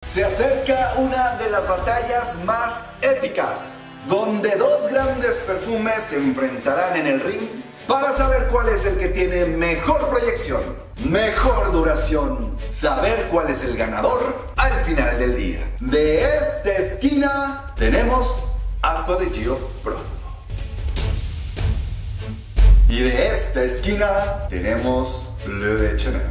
Se acerca una de las batallas más épicas, donde dos grandes perfumes se enfrentarán en el ring para saber cuál es el que tiene mejor proyección, mejor duración, saber cuál es el ganador al final del día. De esta esquina tenemos Aqua de Gio Profumo. Y de esta esquina tenemos Bleu de Chanel.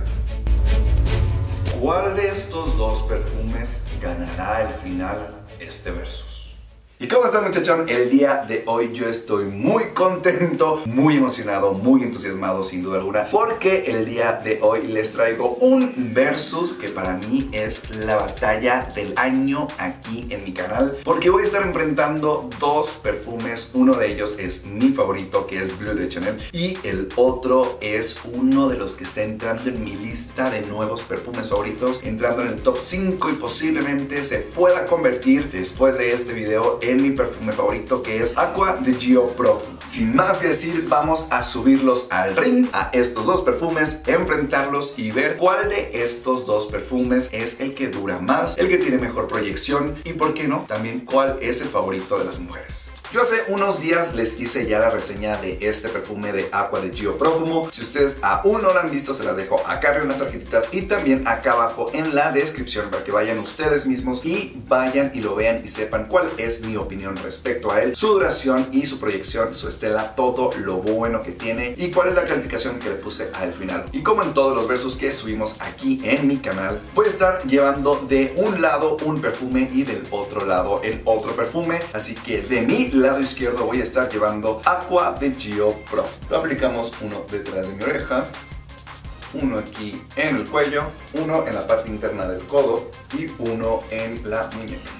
¿Cuál de estos dos perfumes ganará al final este versus? ¿Y cómo estás, muchachón? El día de hoy yo estoy muy contento, muy emocionado, muy entusiasmado sin duda alguna, porque el día de hoy les traigo un versus que para mí es la batalla del año aquí en mi canal, porque voy a estar enfrentando dos perfumes. Uno de ellos es mi favorito, que es Bleu de Chanel, y el otro es uno de los que está entrando en mi lista de nuevos perfumes favoritos, entrando en el top 5 y posiblemente se pueda convertir después de este video en mi perfume favorito, que es Aqua de Gio Profumo. Sin más que decir, vamos a subirlos al ring, a estos dos perfumes, enfrentarlos y ver cuál de estos dos perfumes es el que dura más, el que tiene mejor proyección y, por qué no, también cuál es el favorito de las mujeres. Yo hace unos días les hice ya la reseña de este perfume de Aqua de Gio Profumo. Si ustedes aún no lo han visto, se las dejo acá arriba en las tarjetitas y también acá abajo en la descripción para que vayan ustedes mismos y vayan y lo vean y sepan cuál es mi opinión respecto a él, su duración y su proyección, su estela, todo lo bueno que tiene y cuál es la calificación que le puse al final. Y como en todos los versos que subimos aquí en mi canal, voy a estar llevando de un lado un perfume y del otro lado el otro perfume, así que de mi lado izquierdo voy a estar llevando Aqua de Gio Profumo. Lo aplicamos uno detrás de mi oreja, uno aquí en el cuello, uno en la parte interna del codo y uno en la muñeca.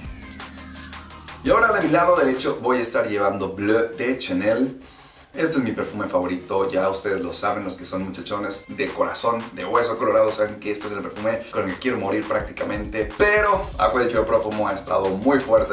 Y ahora de mi lado derecho voy a estar llevando Bleu de Chanel. Este es mi perfume favorito, ya ustedes lo saben, los que son muchachones de corazón, de hueso colorado, saben que este es el perfume con el que quiero morir prácticamente. Pero Aqua de Gio Profumo ha estado muy fuerte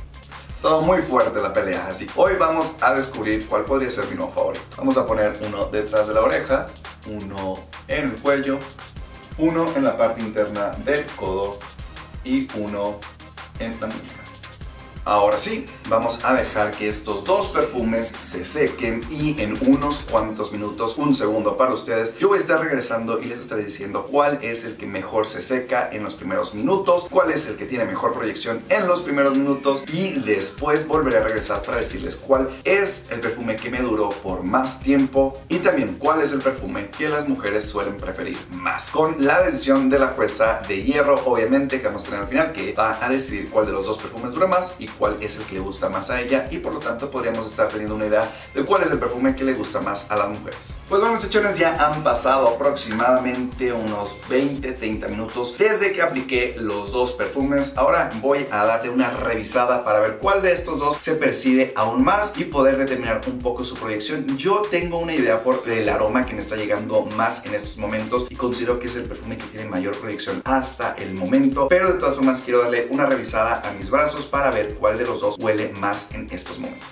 la pelea, así que hoy vamos a descubrir cuál podría ser mi nuevo favorito. Vamos a poner uno detrás de la oreja, uno en el cuello, uno en la parte interna del codo y uno en la muñeca. Ahora sí, vamos a dejar que estos dos perfumes se sequen y en unos cuantos minutos, un segundo para ustedes, yo voy a estar regresando y les estaré diciendo cuál es el que mejor se seca en los primeros minutos, cuál es el que tiene mejor proyección en los primeros minutos y después volveré a regresar para decirles cuál es el perfume que me duró por más tiempo y también cuál es el perfume que las mujeres suelen preferir más. Con la decisión de la jueza de hierro, obviamente, que vamos a tener al final, que va a decidir cuál de los dos perfumes dura más y cuál es el que le gusta más a ella y por lo tanto podríamos estar teniendo una idea de cuál es el perfume que le gusta más a las mujeres. Pues bueno, muchachones, ya han pasado aproximadamente unos 20-30 minutos desde que apliqué los dos perfumes. Ahora voy a darle una revisada para ver cuál de estos dos se percibe aún más y poder determinar un poco su proyección. Yo tengo una idea por el aroma que me está llegando más en estos momentos y considero que es el perfume que tiene mayor proyección hasta el momento, pero de todas formas quiero darle una revisada a mis brazos para ver cuál de los dos huele más en estos momentos.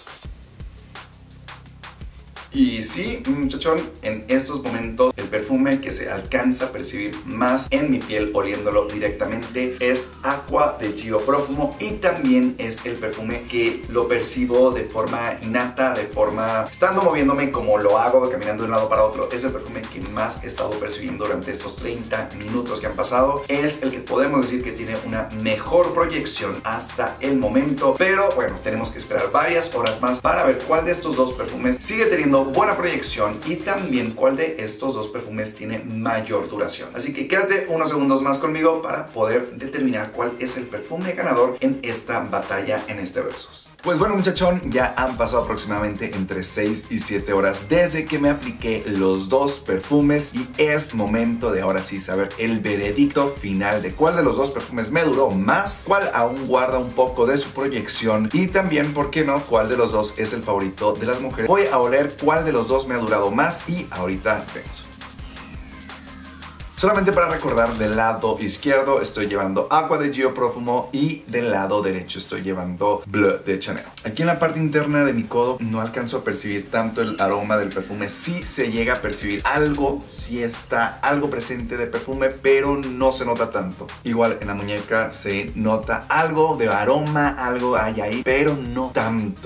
Y sí, muchachón, en estos momentos el perfume que se alcanza a percibir más en mi piel oliéndolo directamente es Aqua de Gio Profumo y también es el perfume que lo percibo de forma innata, de forma estando moviéndome como lo hago, caminando de un lado para otro. Es el perfume que más he estado percibiendo durante estos 30 minutos que han pasado. Es el que podemos decir que tiene una mejor proyección hasta el momento, pero bueno, tenemos que esperar varias horas más para ver cuál de estos dos perfumes sigue teniendo buena proyección y también cuál de estos dos perfumes tiene mayor duración. Así que quédate unos segundos más conmigo para poder determinar cuál es el perfume ganador en esta batalla, en este versus. Pues bueno, muchachón, ya han pasado aproximadamente entre 6 y 7 horas desde que me apliqué los dos perfumes y es momento de ahora sí saber el veredicto final de cuál de los dos perfumes me duró más, cuál aún guarda un poco de su proyección y también, ¿por qué no?, cuál de los dos es el favorito de las mujeres. Voy a oler cuál de los dos me ha durado más y ahorita vemos. Solamente para recordar, del lado izquierdo estoy llevando Acqua di Gio Profumo y del lado derecho estoy llevando Bleu de Chanel. Aquí en la parte interna de mi codo no alcanzo a percibir tanto el aroma del perfume. Sí se llega a percibir algo, sí está algo presente de perfume, pero no se nota tanto. Igual en la muñeca se nota algo de aroma, algo hay ahí, pero no tanto.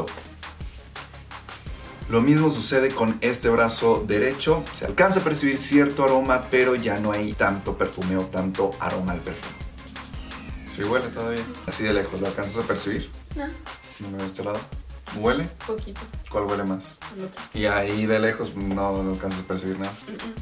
Lo mismo sucede con este brazo derecho. Se alcanza a percibir cierto aroma, pero ya no hay tanto perfume o tanto aroma al perfume. ¿Sí huele todavía? Así de lejos, ¿lo alcanzas a percibir? No. ¿No de este lado? ¿Huele? Poquito. ¿Cuál huele más? El otro. Y ahí de lejos no alcanzas a percibir nada.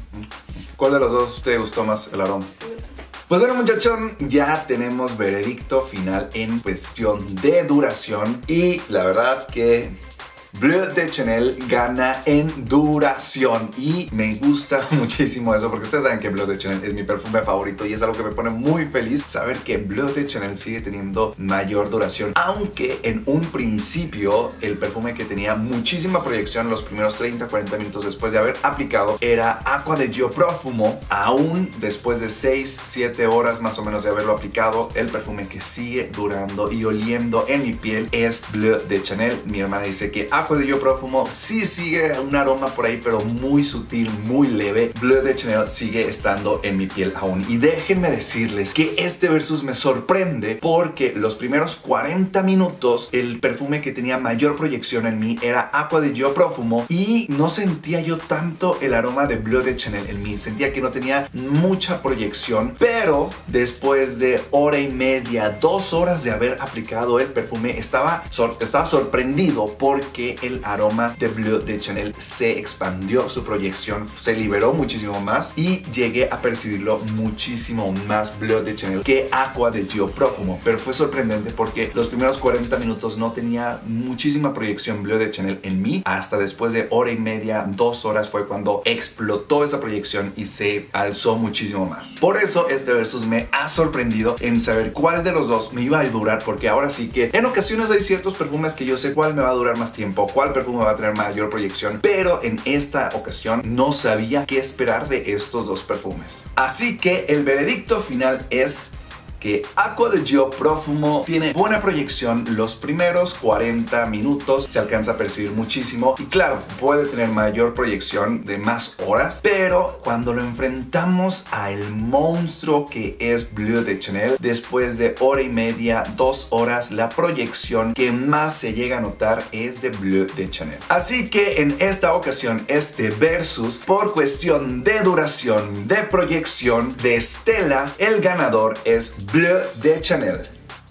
¿Cuál de los dos te gustó más el aroma? El otro. Pues bueno, muchachón, ya tenemos veredicto final en cuestión de duración y la verdad que Bleu de Chanel gana en duración y me gusta muchísimo eso porque ustedes saben que Bleu de Chanel es mi perfume favorito y es algo que me pone muy feliz saber que Bleu de Chanel sigue teniendo mayor duración, aunque en un principio el perfume que tenía muchísima proyección los primeros 30-40 minutos después de haber aplicado era Acqua di Gio Profumo. Aún después de 6-7 horas más o menos de haberlo aplicado, el perfume que sigue durando y oliendo en mi piel es Bleu de Chanel. Mi hermana dice que Acqua di Gio Profumo sí sigue un aroma por ahí, pero muy sutil, muy leve. Bleu de Chanel sigue estando en mi piel aún. Y déjenme decirles que este versus me sorprende porque los primeros 40 minutos el perfume que tenía mayor proyección en mí era Acqua di Gio Profumo y no sentía yo tanto el aroma de Bleu de Chanel en mí. Sentía que no tenía mucha proyección, pero después de hora y media, 2 horas de haber aplicado el perfume, estaba sorprendido porque el aroma de Bleu de Chanel se expandió, su proyección se liberó muchísimo más y llegué a percibirlo muchísimo más Bleu de Chanel que Acqua di Gio Profumo. Pero fue sorprendente porque los primeros 40 minutos no tenía muchísima proyección Bleu de Chanel en mí. Hasta después de hora y media, 2 horas fue cuando explotó esa proyección y se alzó muchísimo más. Por eso este versus me ha sorprendido en saber cuál de los dos me iba a durar, porque ahora sí que en ocasiones hay ciertos perfumes que yo sé cuál me va a durar más tiempo, cuál perfume va a tener mayor proyección, pero en esta ocasión no sabía qué esperar de estos dos perfumes. Así que el veredicto final es que Acqua di Gio Profumo tiene buena proyección los primeros 40 minutos, se alcanza a percibir muchísimo y claro, puede tener mayor proyección de más horas, pero cuando lo enfrentamos a el monstruo que es Bleu de Chanel, después de hora y media, 2 horas, la proyección que más se llega a notar es de Bleu de Chanel. Así que en esta ocasión este versus, por cuestión de duración, de proyección, de estela, el ganador es Bleu de Chanel.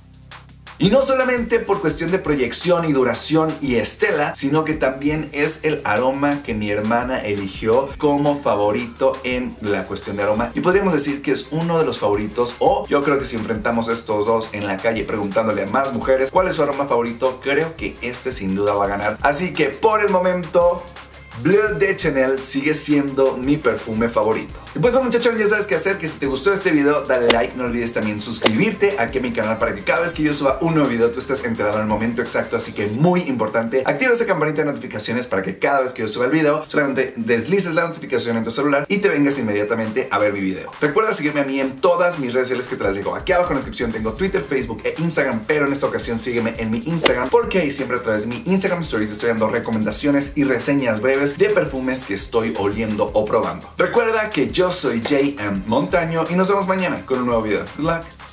Y no solamente por cuestión de proyección y duración y estela, sino que también es el aroma que mi hermana eligió como favorito en la cuestión de aroma. Y podríamos decir que es uno de los favoritos, o yo creo que si enfrentamos estos dos en la calle preguntándole a más mujeres cuál es su aroma favorito, creo que este sin duda va a ganar. Así que por el momento, Bleu de Chanel sigue siendo mi perfume favorito. Y pues bueno, muchachos, ya sabes qué hacer, que si te gustó este video, dale like, no olvides también suscribirte aquí a mi canal para que cada vez que yo suba un nuevo video tú estés enterado en el momento exacto. Así que muy importante, activa esa campanita de notificaciones para que cada vez que yo suba el video solamente deslices la notificación en tu celular y te vengas inmediatamente a ver mi video. Recuerda seguirme a mí en todas mis redes sociales que te las dejo aquí abajo en la descripción. Tengo Twitter, Facebook e Instagram, pero en esta ocasión sígueme en mi Instagram porque ahí siempre a través de mi Instagram Stories estoy dando recomendaciones y reseñas breves de perfumes que estoy oliendo o probando. Recuerda que yo soy JM Montaño y nos vemos mañana con un nuevo video. Good luck.